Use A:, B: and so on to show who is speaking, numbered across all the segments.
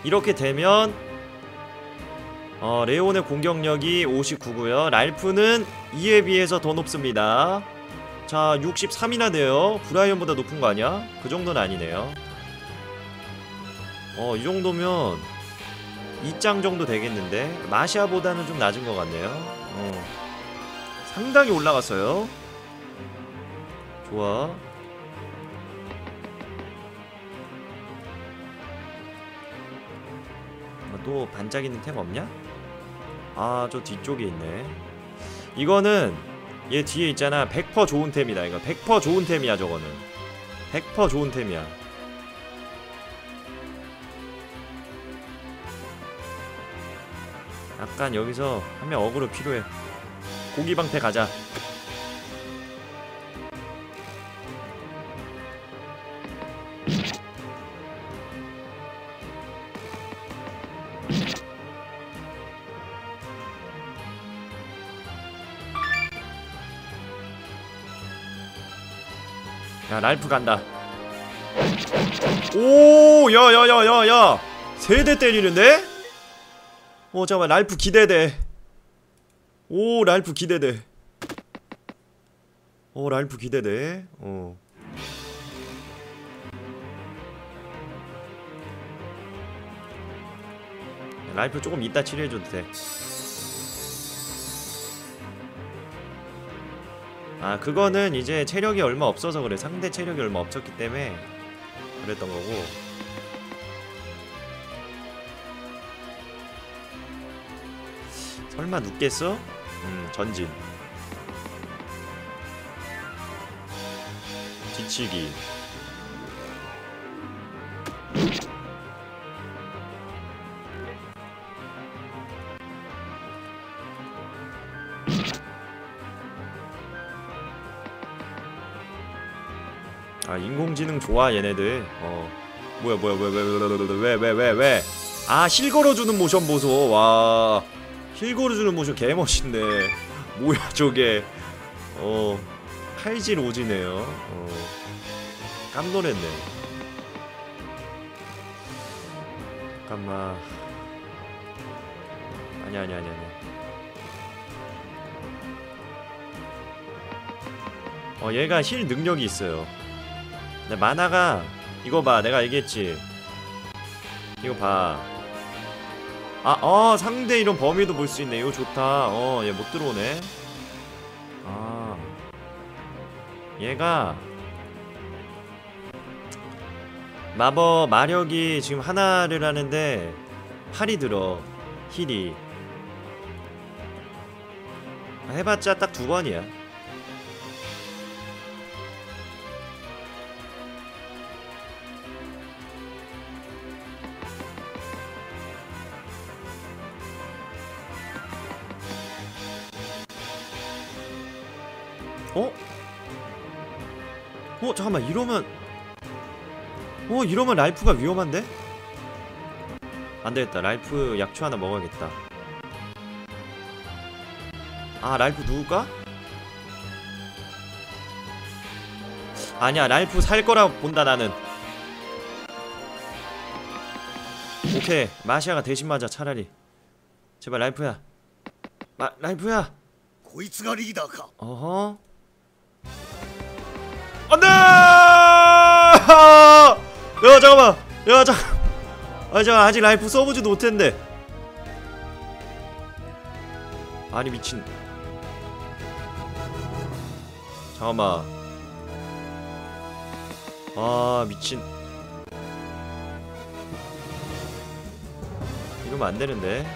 A: 이렇게 되면 레온의 공격력이 59고요 랄프는 2에 비해서 더 높습니다. 자 63이나 돼요. 브라이언보다 높은 거 아니야? 그 정도는 아니네요. 이 정도면 2장 정도 되겠는데 마샤보다는 좀 낮은 것 같네요. 상당히 올라갔어요. 좋아. 또 반짝이는 템 없냐? 아, 저 뒤쪽에 있네. 이거는 얘 뒤에 있잖아. 100% 좋은 템이다. 이거 100% 좋은 템이야. 저거는 100% 좋은 템이야. 약간 여기서 한 명 어그로 필요해. 고기방패 가자. 야 랄프 간다. 오 야야야야야 세대 때리는데? 잠깐만 랄프 기대돼. 오 랄프 기대돼. 랄프 기대돼. 랄프 조금 이따 치료해줘도 돼. 아 그거는 이제 체력이 얼마 없어서 그래. 상대 체력이 얼마 없었기 때문에 그랬던 거고. 설마 눕겠어? 전진 뒤치기. 아 인공지능 좋아 얘네들. 뭐야 왜 아 힐 걸어주는 모션 보소. 와 힐 걸어주는 모션 개멋있네. 뭐야 저게. 칼질 오지네요. 깜놀했네. 잠깐만. 아니. 얘가 힐 능력이 있어요. 근데 마나가 이거 봐. 내가 얘기했지. 이거 봐. 상대 이런 범위도 볼 수 있네. 이거 좋다. 얘 못 들어오네. 얘가 마법 마력이 지금 하나를 하는데 8이 들어. 힐이 해봤자 딱 2번이야. 잠깐만 이러면 랄프가 위험한데? 안되겠다. 랄프 약초 하나 먹어야겠다. 랄프 누울까? 아니야 랄프 살거라 본다 나는. 오케이 마시아가 대신 맞아 차라리. 제발 랄프야. 랄프야. 어허. 안돼! 야 잠깐만. 잠깐 아직 랄프 써보지도 못했는데. 아니 미친. 잠깐만. 미친. 이러면 안되는데.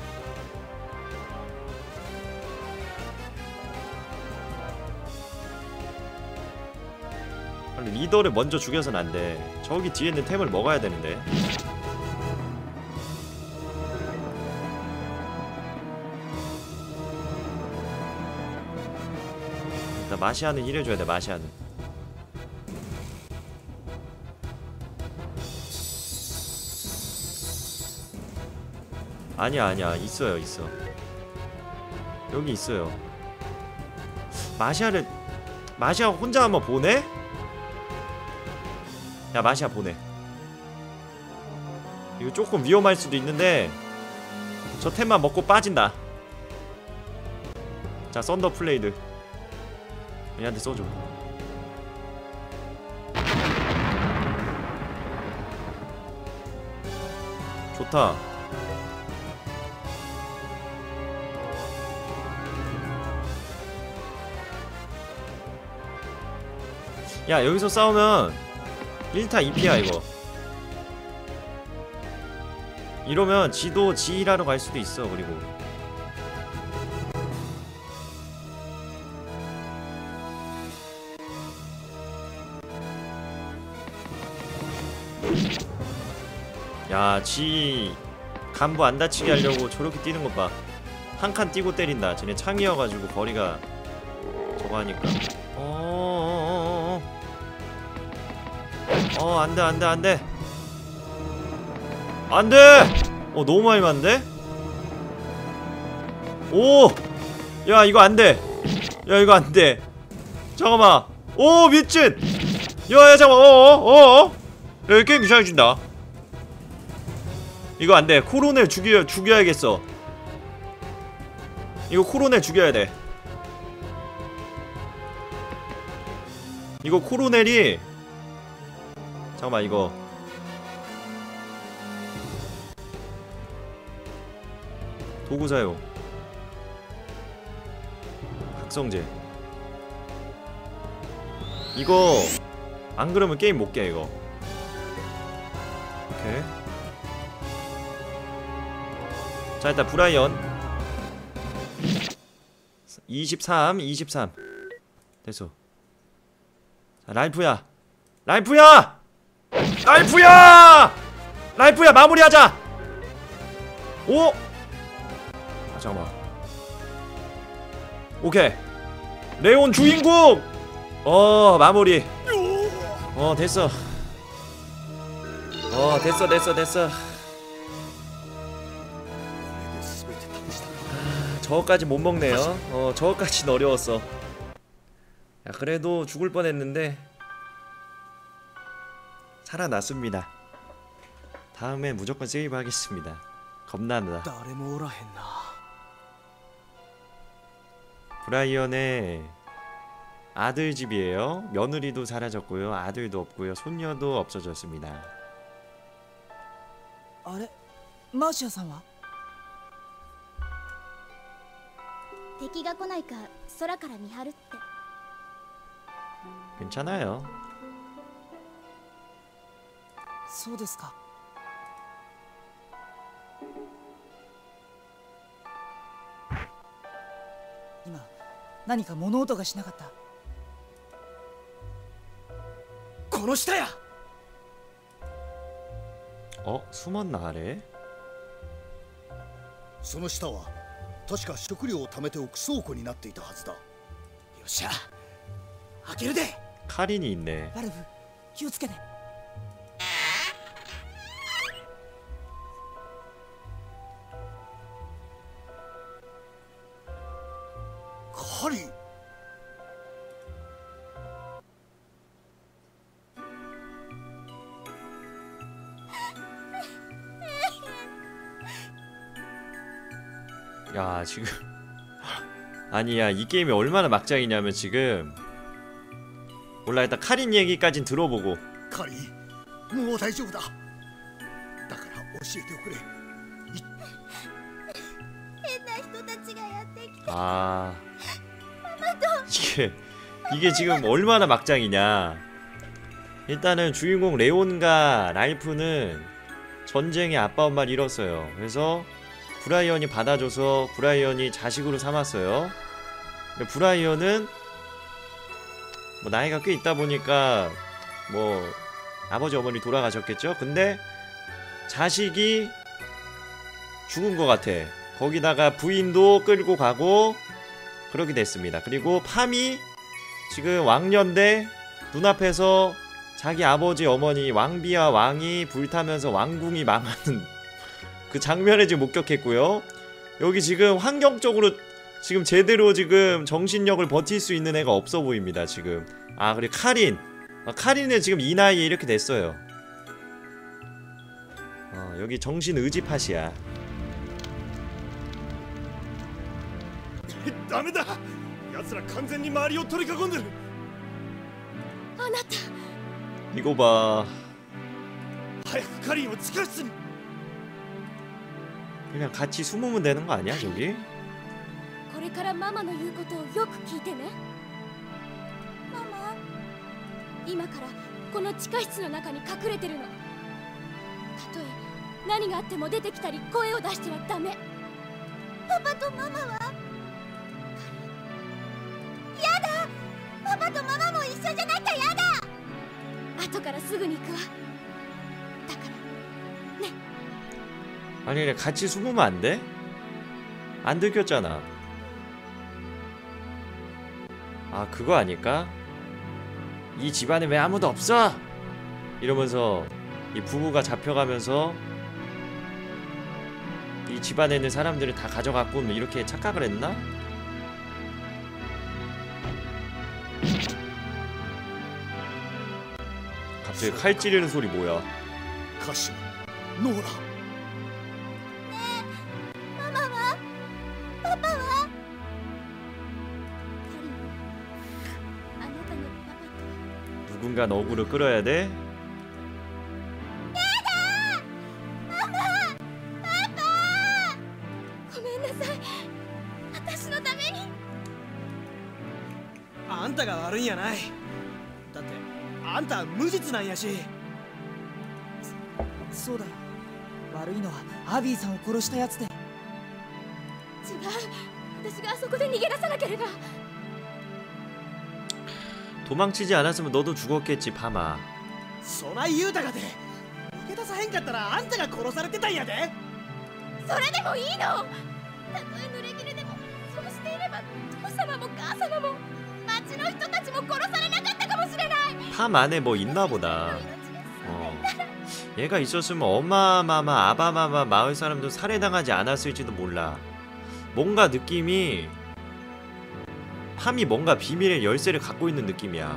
A: 리더를 먼저 죽여서는 안돼. 저기 뒤에 있는 템을 먹어야 되는데. 일단 마시아는 힐해줘야 돼. 마시아는 아니야 있어요. 여기 있어요. 마시아 혼자 한번 보내? 야 마시아 보내. 이거 조금 위험할 수도 있는데 저 템만 먹고 빠진다. 자, 썬더 플레이드 얘한테 써줘. 좋다. 야, 여기서 싸우면 1타 2피야 이거. 이러면 지도 지휘하러 갈 수도 있어. 그리고 야, 지 간부 안 다치게 하려고 저렇게 뛰는 것 봐. 한 칸 뛰고 때린다. 쟤네 창이어가지고 거리가 저거 하니까. 안돼 안돼 안돼 안돼. 너무 많이 맞는데? 오! 야, 이거 안돼. 야, 이거 안돼. 잠깐만. 오, 미친. 야, 잠깐만. 야, 게임 이상해진다. 이거 안돼. 코로넬 죽여야겠어. 이거 코로넬 죽여야 돼. 이거 코로넬이 잠깐만. 이거 도구 사용 각성제. 이거 안 그러면 게임 못 깨. 이거 오케이. 자, 일단 브라이언 23 됐어. 자, 랄프야 마무리하자. 오! 잠깐만. 오케이. 레온 주인공! 마무리. 됐어. 됐어. 저거까지 못 먹네요. 저거까진 어려웠어. 야, 그래도 죽을 뻔했는데 살아났습니다. 다음에 무조건 세이브 하겠습니다. 겁난다. 브라이언의 아들 집이에요. 며느리도 사라졌고요. 아들도 없고요. 손녀도 없어졌습니다.
B: あれマーシアさんは
C: 敵が来ないか空から見張るって。
A: 괜찮아요.
B: そうですか。今何か物音がしなかった。この下や。
A: 숨었나 아래?
D: その下は確か食料を貯めておく倉庫になっていたはずだ。よ
B: っしゃ、開けるで。
A: 카린이 있네.
B: ラルフ、気をつけて。
D: カリン。
A: 야, 지금 아니야, 이 게임이 얼마나 막장이냐면 지금 몰라. 일단 카린 얘기까진 들어보고.
D: カリン、もう大丈夫だ。だから教えておくれ。
C: 変な人たちがやってきて。
A: 이게 지금 얼마나 막장이냐. 일단은 주인공 레온과 랄프는 전쟁에 아빠 엄마를 잃었어요. 그래서 브라이언이 받아줘서 브라이언이 자식으로 삼았어요. 근데 브라이언은 뭐 나이가 꽤 있다 보니까 뭐 아버지 어머니 돌아가셨겠죠. 근데 자식이 죽은 것 같아. 거기다가 부인도 끌고 가고 그렇게 됐습니다. 그리고 팜이 지금 왕년대 눈앞에서 자기 아버지 어머니 왕비와 왕이 불타면서 왕궁이 망하는 그 장면에 지금 목격했고요. 여기 지금 환경적으로 지금 제대로 지금 정신력을 버틸 수 있는 애가 없어 보입니다. 지금. 그리고 카린. 카린은 지금 이 나이에 이렇게 됐어요. 여기 정신 의지 팟이야.
D: ダメだ。奴ら完全に周りを取り囲んでる。
C: あなた
A: 이거 봐.
D: 早くカリンを地下室に。
A: 그냥 같이 숨으면 되는 거 아니야 저기?
C: これからママの言うことをよく聞いてね。ママ、今からこの地下室の中に隠れてるの。たとえ何があっても出てきたり声を出してはダメ。パパとママは？やだ、パパとママも一緒じゃなきゃやだ。後からすぐに行くわ。だからね。
A: 아니 그냥 같이 숨으면 안 돼? 안 들켰잖아. 아 그거 아닐까? 이 집안에 왜 아무도 없어? 이러면서 이 부부가 잡혀가면서 이 집안에 있는 사람들을 다 가져갔고 뭐 이렇게 착각을 했나? 갑자기 칼 찌르는 소리 뭐야?
D: カシマ、ノーラ。
C: ママは？パパは？カリン、あなたのパパと
A: 누군가 어그를 끌어야 돼?
C: ごめんなさい。私のために。
B: あんたが悪いんやない。だってあんた無実なんやし。そうだよ。悪いのはアビーさんを殺したやつで。
C: 違う。私があそこで逃げ出さなければ。
A: 도망치지 않았으면 너도 죽었겠지 파마.
B: そない言うたかて逃げ出さへんかったらあんたが殺されてたんやで。
C: それでもいいの。たとえ濡れ衣でもそうしていれば父様も母様も町の人たちも殺されなかったかもしれない。
A: 팜 안에 뭐 있나 보다. 얘가 있었으면 엄마마마 아바마마 마을 사람도 살해당하지 않았을지도 몰라. 뭔가 느낌이 팜이 뭔가 비밀의 열쇠를 갖고 있는 느낌이야.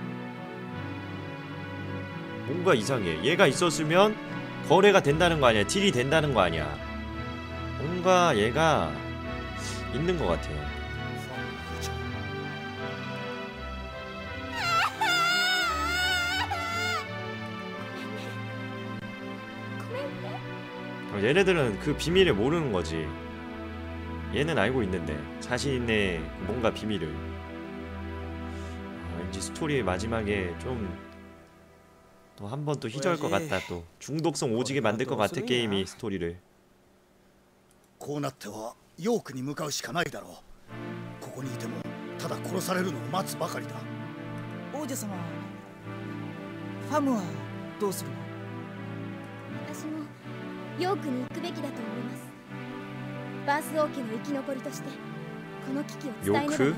A: 뭔가 이상해. 얘가 있었으면 거래가 된다는 거 아니야. 딜이 된다는 거 아니야. 뭔가 얘가 있는 것 같아.
C: ごめんね。
A: 얘네들은 그 비밀을 모르는 거지. 얘는 알고 있는데 자신의 뭔가 비밀을. 왠지 스토리의 마지막에 좀 또 한 번 또 희저할 것 같다. 또 중독성 오지게 만들 것 같아 게임이 스토리를.
D: こうなってはヨークに向かうしかないだろう。ここにいてもただ殺されるのを待つばかりだ。
B: 王女様、ファムはどうするの？
C: 私もヨークに行くべきだと思います。バース王家の生き残りとしてこの危機を伝えねばなりません。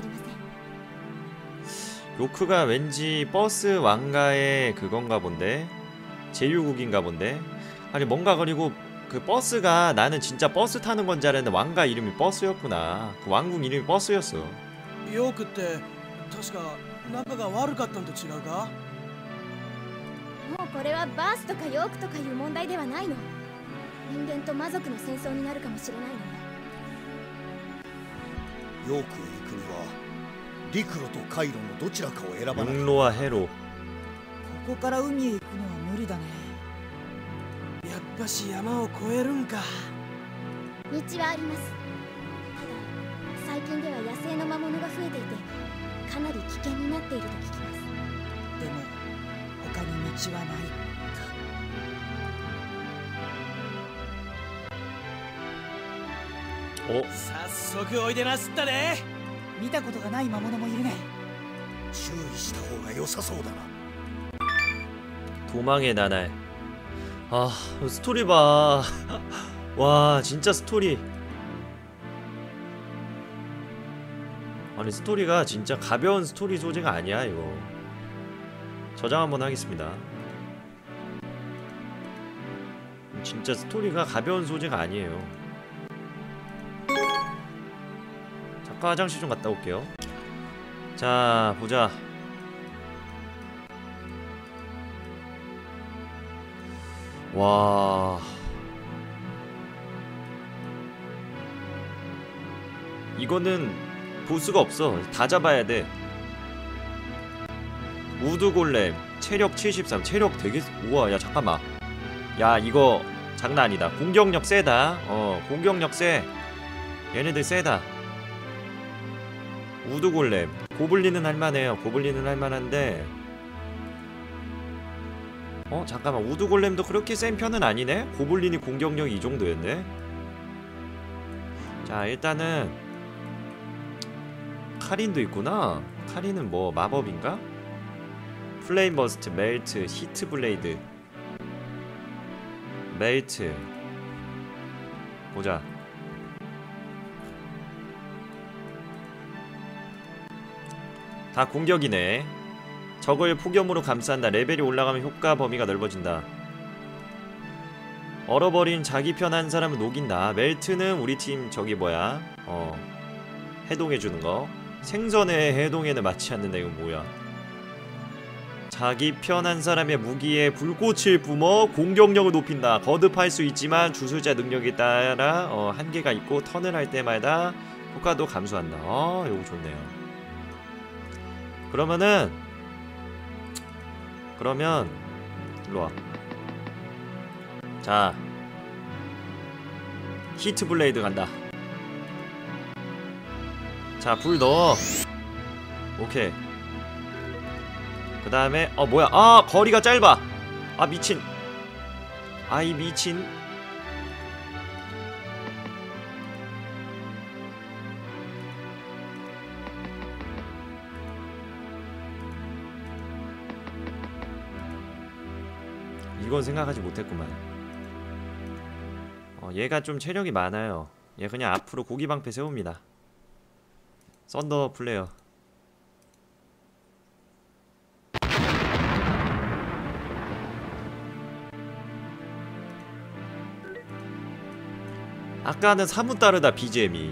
A: 요크가 왠지 버스 왕가의 그건가 본데? 제휴국인가 본데? 아니 뭔가 그리고 그 버스가 나는 진짜 버스 타는 건 줄 알았는데 왕가 이름이 버스였구나. 그 왕국 이름이 버스였어.
B: ヨークって確か仲が悪かったんと違うか？
C: もうこれはバースとかヨークとかいう問題ではないの。人間と魔族の戦争になるかもしれないのよ。
D: ヨークへ行くには陸路と海路のどちらかを選ばない。
A: 육로와 해로.
B: ここから海へ行くのは無理だね。やっぱし山を越えるんか。
C: 道はあります。ただ最近では野生の魔物が増えていてかなり危険になっていると聞きます。
B: でも他に道はないか。
A: 어?
B: 早速おいでなすったで。見たことがない魔物もいるね。
D: 注意した方が良さそうだな。
A: 도망의 나날. 아 스토리 봐. 와 진짜 스토리. 아니 스토리가 진짜 가벼운 스토리 소재가 아니야 이거. 저장 한번 하겠습니다. 진짜 스토리가 가벼운 소재가 아니에요. 잠깐 화장실 좀 갔다 올게요. 자 보자. 와 이거는 보스가 없어. 다 잡아야 돼. 우드 골렘 체력 73. 체력 되게 우와. 야 잠깐만. 야 이거 장난 아니다. 공격력 세다. 공격력 세. 얘네들 세다. 우드 골렘 고블린은 할만해요. 고블린은 할만한데 잠깐만. 우드 골렘도 그렇게 센 편은 아니네. 고블린이 공격력이 이 정도였네. 자 일단은 카린도 있구나. 카린은 뭐 마법인가? 플레임 버스트, 멜트, 히트 블레이드, 멜트 보자. 다 공격이네. 적을 폭염으로 감싼다. 레벨이 올라가면 효과 범위가 넓어진다. 얼어버린 자기 편 한 사람을 녹인다. 멜트는 우리 팀 저기 뭐야 해동해주는 거. 생선의 해동에는 맞지 않는다. 이건 뭐야. 자기 편 한 사람의 무기에 불꽃을 뿜어 공격력을 높인다. 거듭할 수 있지만 주술자 능력에 따라 한계가 있고 턴을 할 때마다 효과도 감소한다. 요거 좋네요. 그러면 일로와. 자 히트 블레이드 간다. 자 불 넣어. 오케이. 그 다음에 뭐야. 거리가 짧아. 미친. 이 미친. 이건 생각하지 못했구만. 얘가 좀 체력이 많아요. 얘 그냥 앞으로 고기방패 세웁니다. 썬더 플레이어. 아까는 사뭇 다르다. BGM이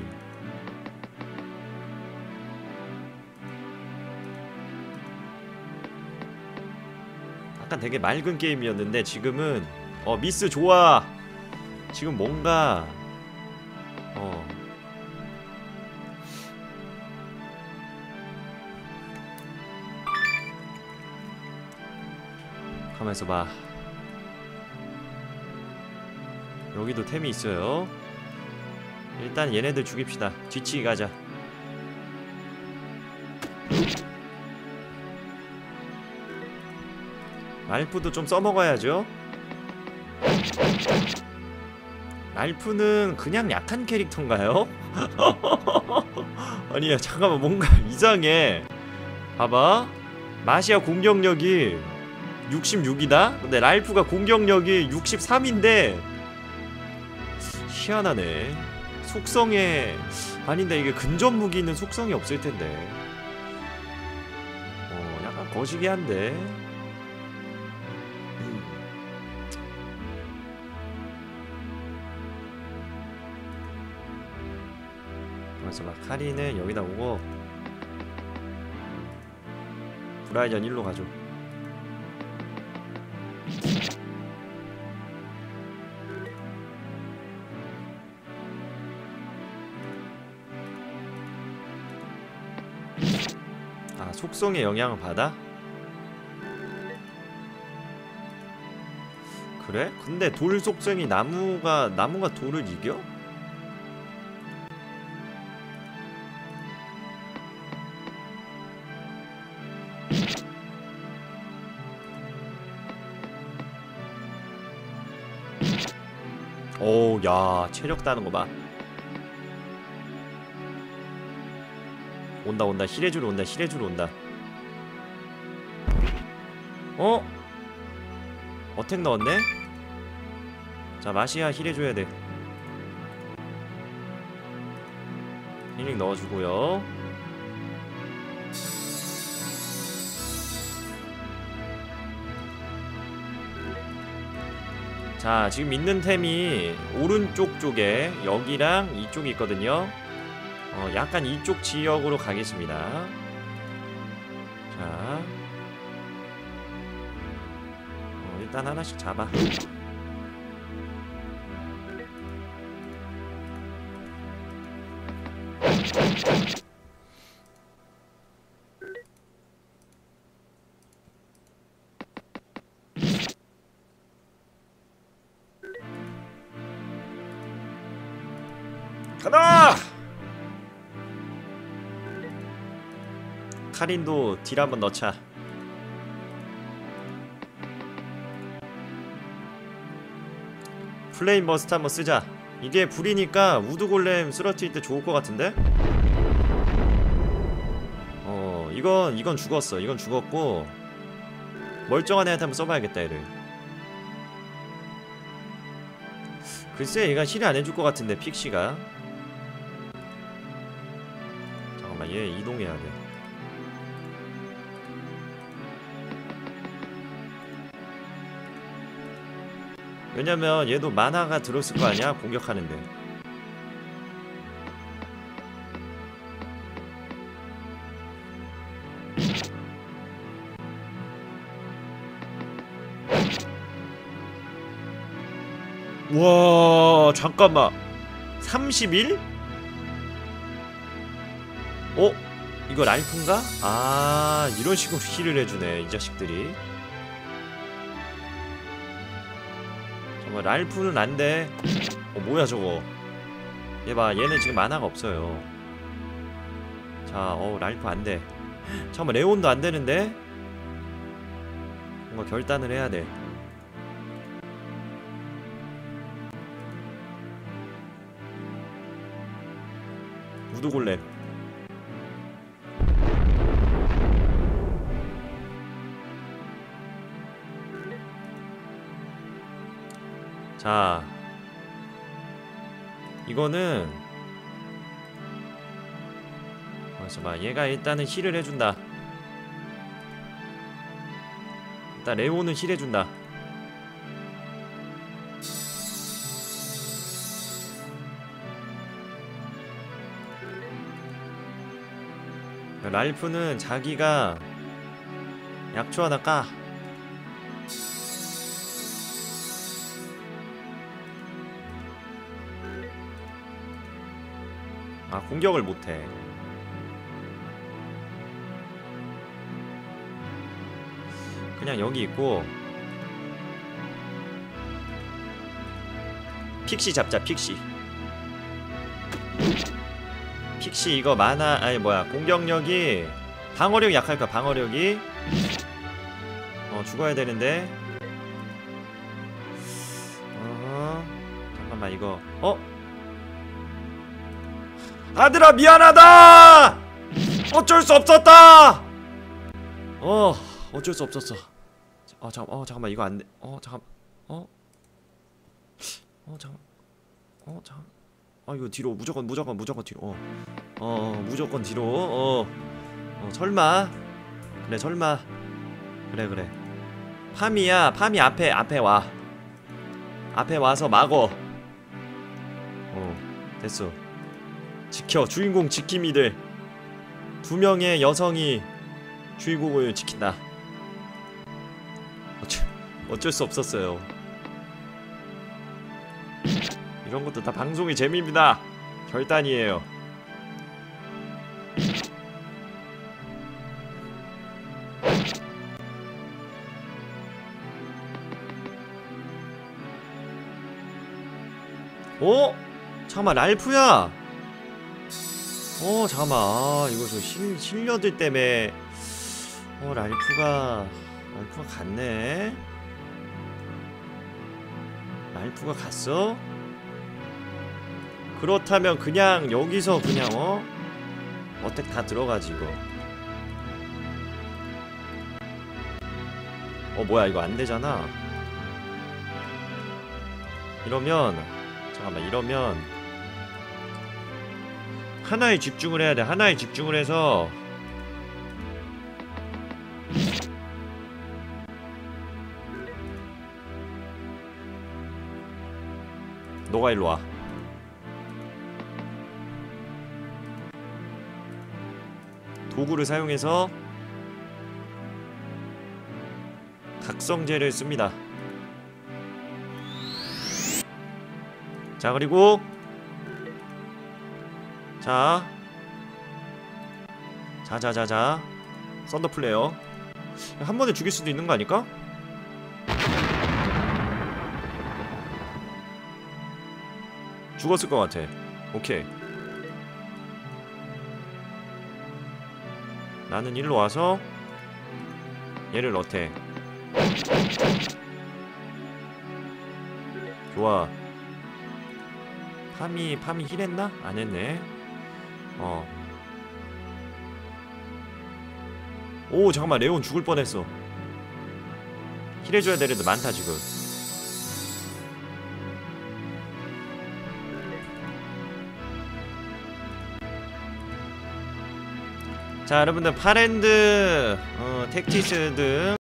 A: 약간 되게 맑은 게임이었는데 지금은 미스 좋아. 지금 뭔가 가만있어 봐. 여기도 템이 있어요. 일단 얘네들 죽입시다. 뒤치기 가자. 랄프도 좀 써먹어야죠. 랄프는 그냥 약한 캐릭터인가요? 아니야 잠깐만 뭔가 이상해. 봐봐. 마시아 공격력이 66이다? 근데 랄프가 공격력이 63인데 희한하네. 속성에 아닌데 이게 근접 무기는 속성이 없을 텐데 약간 거시기한데. 그래서 막 카리는 여기다 오고 브라이언 1로 가죠. 속성에 영향을 받아? 그래? 근데 돌 속성이 나무가 돌을 이겨? 오, 야, 체력 따는 거 봐. 온다. 힐해주러 온다. 어택 넣었네? 자, 마시아 힐해줘야 돼. 힐링 넣어주고요. 자, 지금 있는 템이 오른쪽 쪽에 여기랑 이쪽이 있거든요. 약간 이쪽 지역으로 가겠습니다. 자, 일단 하나씩 잡아. 가다! 카린도 딜 한번 넣자. 플레임 버스트 한번 쓰자. 이게 불이니까 우드 골렘 쓰러뜨릴 때 좋을 것 같은데? 이건 죽었어. 이건 죽었고 멀쩡한 애한테 한번 써봐야겠다 얘를. 글쎄 얘가 힐이 안 해줄 것 같은데 픽시가. 잠깐만 얘 이동해야 돼. 왜냐면 얘도 만화가 들었을 거 아니야 공격하는데. 와 잠깐만 31? 이거 랄프인가? 아 이런 식으로 힐을 해주네 이 자식들이. 정말 랄프는 안돼. 뭐야 저거. 얘봐 얘는 지금 만화가 없어요. 자 랄프 안돼. 잠깐만 레온도 안되는데? 뭔가 결단을 해야돼. 우드골렘. 자 이거는 잠깐만 얘가 일단은 힐을 해준다. 일단 레오는 힐 해준다. 랄프는 자기가 약초 하나 까. 아 공격을 못해. 그냥 여기 있고 픽시 잡자. 픽시 이거 만화 아니 뭐야 공격력이 방어력이 약할까. 방어력이 죽어야 되는데 잠깐만 이거 아들아 미안하다. 어쩔 수 없었다. 어쩔 수 없었어. 잠깐만 이거 안돼. 잠깐. 이거 뒤로 무조건 뒤로. 무조건 뒤로. 설마. 그래 설마. 그래. 파미야. 파미 앞에 와. 앞에 와서 막어. 됐어. 지켜. 주인공 지킴이들. 2명의 여성이 주인공을 지킨다. 어쩔 수 없었어요. 이런 것도 다 방송의 재미입니다. 결단이에요. 잠깐만 랄프야. 잠깐만. 이거 저 실려들 때문에 랄프가 갔네. 랄프가 갔어? 그렇다면 그냥 여기서 그냥 어택 다 들어가지 이거. 뭐야 이거 안되잖아. 이러면 잠깐만 이러면 하나에 집중을 해야돼. 하나에 집중을 해서 너가 일로와. 도구를 사용해서 각성제를 씁니다. 자 그리고 자 자자자자 썬더 플레이어 한 번에 죽일 수도 있는 거 아닐까? 죽었을 것 같아. 오케이. 나는 일로 와서 얘를 넣대. 좋아. 파미 힐했나? 안 했네. 오 잠깐만 레온 죽을 뻔했어. 힐해줘야 될 애들 많다 지금. 자 여러분들 파랜드 텍티스 등